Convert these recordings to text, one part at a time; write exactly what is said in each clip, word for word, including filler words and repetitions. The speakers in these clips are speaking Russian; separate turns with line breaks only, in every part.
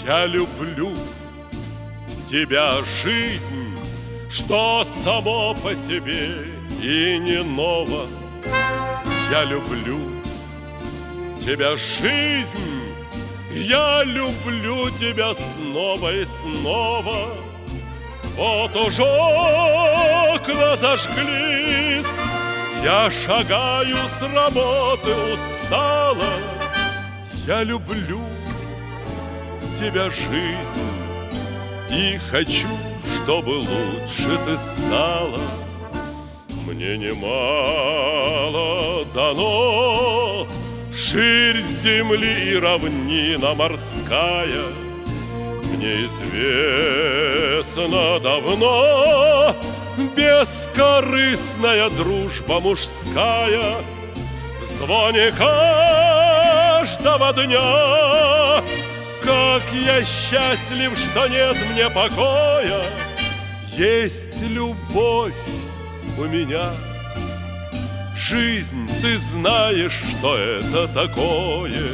Я люблю тебя, жизнь, что само по себе и не ново. Я люблю тебя, жизнь, я люблю тебя снова и снова. Вот уже окна зажглись, я шагаю с работы устала. Я люблю тебя, жизнь, и хочу, чтобы лучше ты стала. Мне немало дано, ширь земли и равнина морская. Мне известно давно бескорыстная дружба мужская. В звоне каждого дня как я счастлив, что нет мне покоя. Есть любовь у меня, жизнь, ты знаешь, что это такое.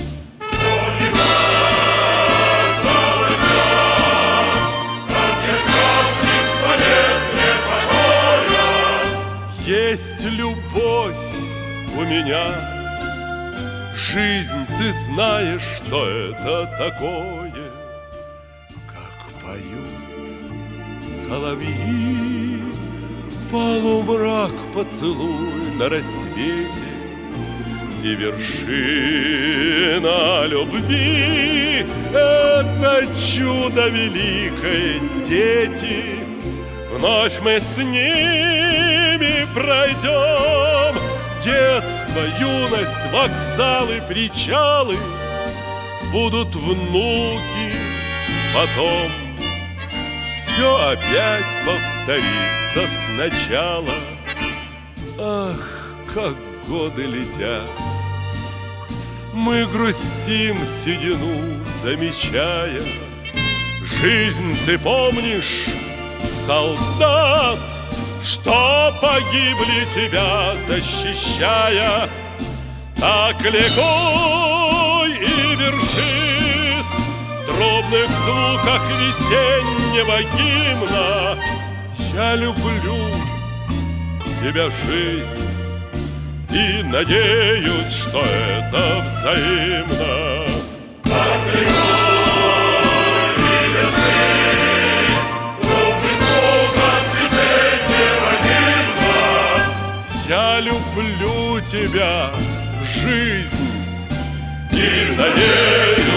Есть любовь у меня, жизнь, ты знаешь, что это такое. Как поют соловьи, полумрак поцелуй на рассвете, и вершина любви — это чудо великое, дети. Вновь мы с ними пройдем детство, юность, вокзалы, причалы. Будут внуки потом, все опять повторится сначала. Ах, как годы летят, мы грустим седину, замечая. Жизнь, ты помнишь, солдат, что погибли тебя защищая? Так ликуй и вершись в трубных звуках весеннего гимна. Я люблю тебя, жизнь, и надеюсь, что это взаимно. Так ликуй и вершись в трубных звуках весеннего гимна. Я люблю тебя, жизнь, и надеюсь,